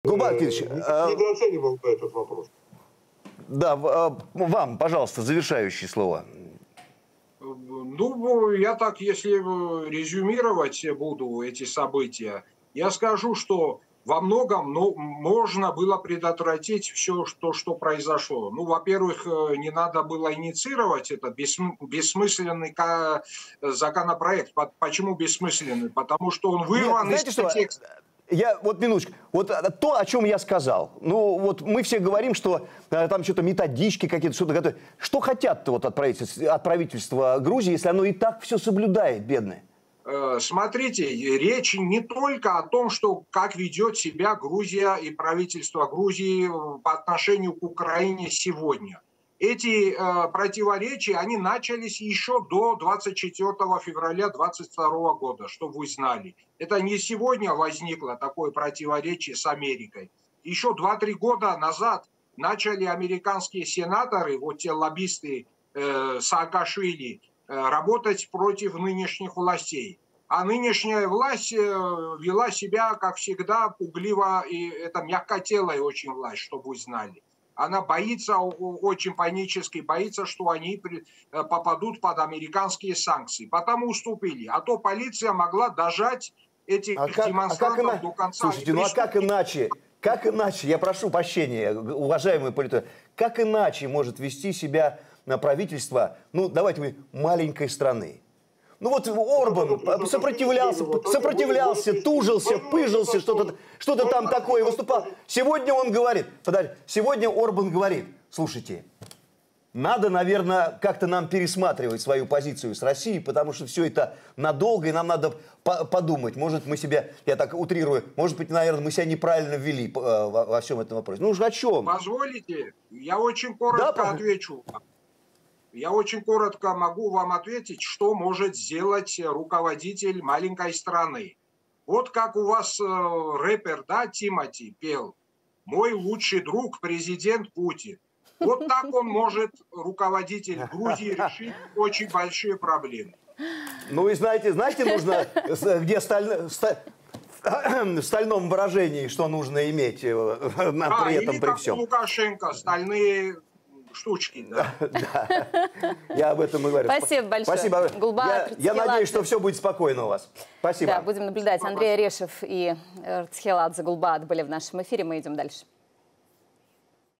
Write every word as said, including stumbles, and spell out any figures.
Гулбат Никитич, недооценивал бы этот вопрос. Да, вам, пожалуйста, завершающее слово. Ну, я так, если резюмировать буду эти события, я скажу, что во многом ну, можно было предотвратить все, что, что произошло. Ну, во-первых, не надо было инициировать этот бессмысленный законопроект. Почему бессмысленный? Потому что он вырван Нет, из что? текста. Я, вот минуточку, вот то, о чем я сказал, ну вот мы все говорим, что э, там что-то методички какие-то, что-то готовят. Что хотят-то вот от правительства, от правительства Грузии, если оно и так все соблюдает, бедное? Смотрите, речь не только о том, что как ведет себя Грузия и правительство Грузии по отношению к Украине сегодня. Эти э, противоречия, они начались еще до двадцать четвёртого февраля две тысячи двадцать второго года, чтобы вы знали. Это не сегодня возникло такое противоречие с Америкой. Еще два-три года назад начали американские сенаторы, вот те лоббисты э, Саакашвили, э, работать против нынешних властей. А нынешняя власть э, вела себя, как всегда, пугливо, и это мягкотелая очень власть, чтобы вы знали. Она боится, очень панически боится, что они попадут под американские санкции. Потому уступили. А то полиция могла дожать этих а как, демонстрантов а как до конца. Слушайте, ну а как иначе? Как иначе? Я прошу прощения, уважаемые политологи. Как иначе может вести себя правительство, ну давайте мы, маленькой страны? Ну вот Орбан сопротивлялся, сопротивлялся, тужился, пыжился, что-то что-то там такое выступал. Сегодня он говорит, подожди, сегодня Орбан говорит, слушайте, надо, наверное, как-то нам пересматривать свою позицию с Россией, потому что все это надолго, и нам надо по подумать. Может, мы себя, я так утрирую, может быть, наверное, мы себя неправильно ввели во, во всем этом вопросе. Ну уж о чем? Позволите, я очень коротко да, отвечу. Я очень коротко могу вам ответить, что может сделать руководитель маленькой страны. Вот как у вас э, рэпер, да, Тимати пел «Мой лучший друг президент Путин». Вот так он может, руководитель Грузии, решить очень большие проблемы. Ну и знаете, знаете, нужно, где сталь... в стальном выражении, что нужно иметь на, а, при этом, или при как всем. Лукашенко, стальные штучки. Да. Да. Я об этом и говорю. Спасибо большое. Спасибо. Гулбат, я, я надеюсь, что все будет спокойно у вас. Спасибо. Да, будем наблюдать. Андрей Орешев и Рцхеладзе Гулбат были в нашем эфире. Мы идем дальше.